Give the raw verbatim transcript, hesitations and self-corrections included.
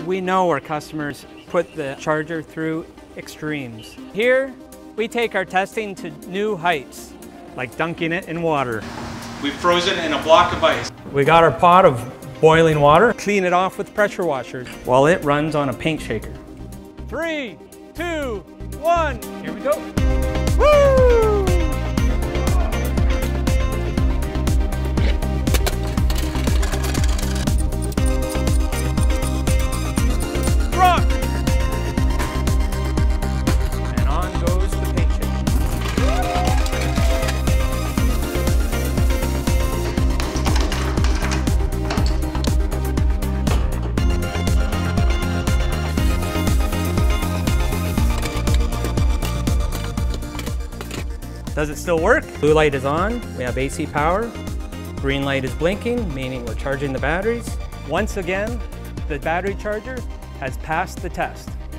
we know our customers put the charger through extremes. Here, we take our testing to new heights, like dunking it in water. We've frozen in a block of ice. We got our pot of boiling water. Clean it off with pressure washers while it runs on a paint shaker. Three, two, one, here we go. Woo! Rock! And on goes the paint shaker. Does it still work? Blue light is on, we have A C power. Green light is blinking, meaning we're charging the batteries. Once again, the battery charger has passed the test.